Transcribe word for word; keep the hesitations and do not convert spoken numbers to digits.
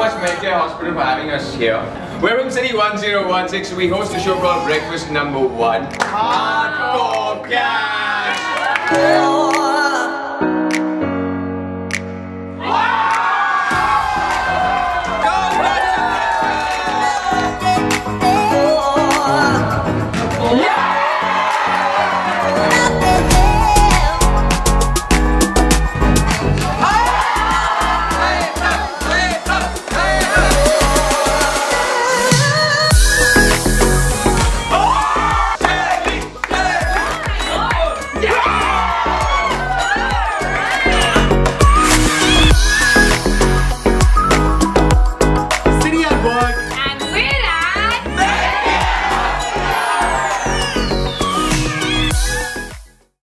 much Medcare Hospital for having us here. We're from City one zero one six. We host a show called Breakfast Number One. Hardcore Cash!